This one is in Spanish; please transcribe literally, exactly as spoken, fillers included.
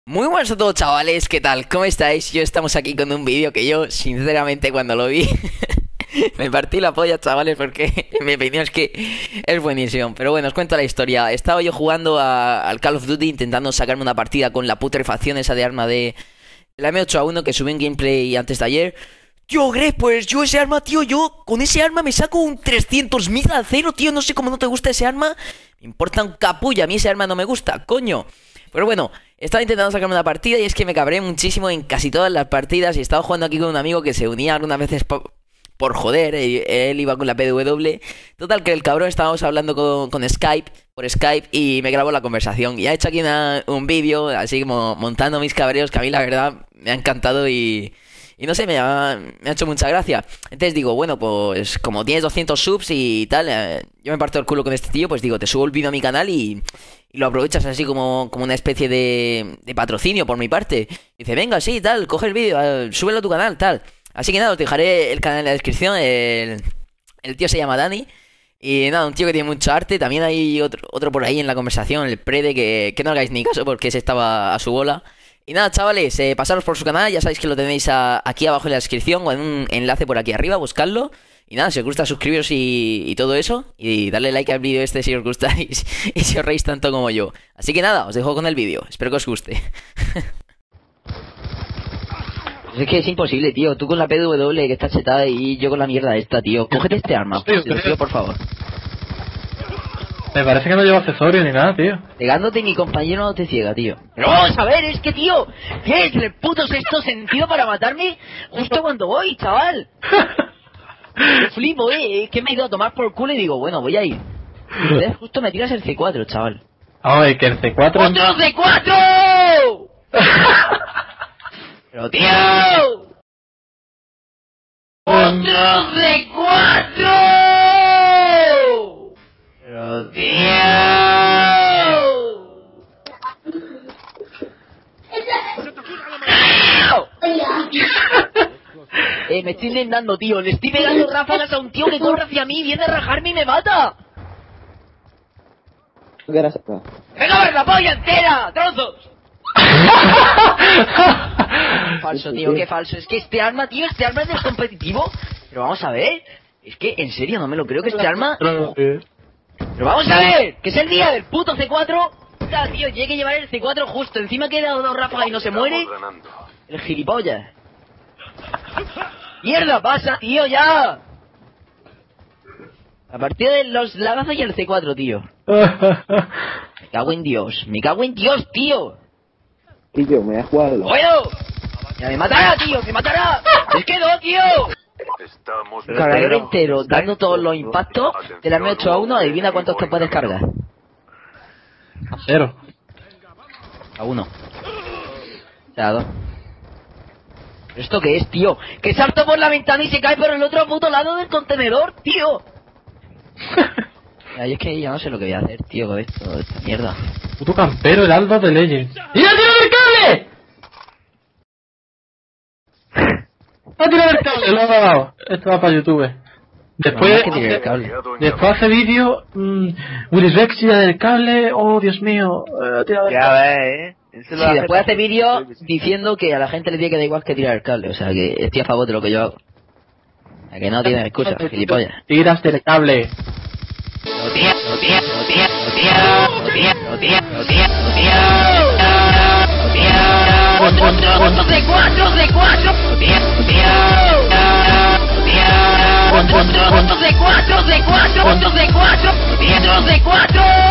Muy buenas a todos, chavales, ¿qué tal? ¿Cómo estáis? Yo estamos aquí con un vídeo que yo, sinceramente, cuando lo vi me partí la polla, chavales, porque mi opinión es que es buenísimo. Pero bueno, os cuento la historia. Estaba yo jugando a- al Call of Duty intentando sacarme una partida con la putrefacción esa de arma de la M ocho A uno que subí en gameplay antes de ayer. Tío, Greg, pues yo ese arma, tío, yo con ese arma me saco un trescientos mil al cero, tío. No sé cómo no te gusta ese arma. Me importa un capullo, a mí ese arma no me gusta, coño. Pero bueno, estaba intentando sacarme una partida y es que me cabré muchísimo en casi todas las partidas. Y estaba jugando aquí con un amigo que se unía algunas veces po- por joder. y Él iba con la P W. Total, que el cabrón estábamos hablando con, con Skype, por Skype, y me grabó la conversación. Y ha hecho aquí una- un vídeo, así como montando mis cabreos, que a mí la verdad me ha encantado y... Y no sé, me ha, me ha hecho mucha gracia. Entonces digo, bueno, pues como tienes doscientos subs y tal, eh, yo me parto el culo con este tío, pues digo, te subo el vídeo a mi canal y, y lo aprovechas así como, como una especie de, de patrocinio por mi parte. Dice, venga, sí, tal, coge el vídeo, eh, súbelo a tu canal, tal. Así que nada, os dejaré el canal en la descripción. El, el tío se llama Dani. Y nada, un tío que tiene mucho arte. También hay otro, otro por ahí en la conversación, el Prede, que, que no hagáis ni caso porque ese estaba a su bola. Y nada, chavales, eh, pasaros por su canal, ya sabéis que lo tenéis a- aquí abajo en la descripción o en un enlace por aquí arriba, buscadlo. Y nada, si os gusta, suscribiros y, y todo eso. Y darle like al vídeo este si os gustáis y si os reís tanto como yo. Así que nada, os dejo con el vídeo, espero que os guste. Es que es imposible, tío, tú con la P W que está chetada y yo con la mierda esta, tío. Cógete este arma, Tío, te lo pido, por favor. Me parece que no lleva accesorio ni nada, tío. Pegándote mi compañero no te ciega, tío. Pero vamos a ver, es que, tío, ¿qué es el puto sexto sentido para matarme justo cuando voy, chaval? Yo flipo, eh, es que me he ido a tomar por culo y digo, bueno, voy a ir. Y entonces justo me tiras el C cuatro, chaval. Vamos a ver, que el C cuatro... ¡Otro C cuatro! Pero, tío, ¡otro C cuatro! Pero, tío. Eh, me estoy intentando, tío. Le estoy pegando ráfagas a un tío que corre hacia mí, viene a rajarme y me mata. ¡Venga a ver la polla entera! ¡Trozos! Falso, tío, qué falso. Es que este arma, tío, este arma es del competitivo. Pero vamos a ver. Es que, en serio, no me lo creo que este arma... Pero vamos a ver, que es el día del puto C cuatro. Puta, tío, llegué que llevar el C cuatro justo. Encima que he dado dos ráfagas y no se muere. El gilipollas. ¡Mierda pasa, tío, ya! A partir de los lagazos y el C cuatro, tío. Me cago en Dios, me cago en Dios, tío. Tío, me voy a jugarlo. ¡Bueno! ¡Ya me matará, tío! ¡Me matará! ¡Es que no, tío! Estamos Cargador entero, dando todos los impactos de la M ocho A uno, adivina cuántos te puedes cargar. Cero. A uno. O sea, a dos. ¿Esto qué es, tío? Que salto por la ventana y se cae por el otro puto lado del contenedor, tío. Ya, y es que ya no sé lo que voy a hacer, tío, con esto, esta mierda. Puto campero, el Aldo de Legends. ¡Y ha tirado el cable! ¡Ha tirado el cable! Lo ha dado. Esto va para YouTube. Después, No, no es que tire el cable. después hace vídeo... Mmm, Willy Rex tira del cable. Oh, Dios mío. Eh, ha tirado el Ya cable. ves, ¿eh? Ese lo Sí, hace después hace también. vídeo diciendo que a la gente le tiene que dar igual que tirar el cable, o sea que estoy a favor de lo que yo hago. A que no tiene excusa, gilipollas. Tiras del cable. ¡Otro C cuatro, C cuatro! ¡Otro C cuatro, C cuatro! ¡Otro C cuatro! ¡Otro C cuatro!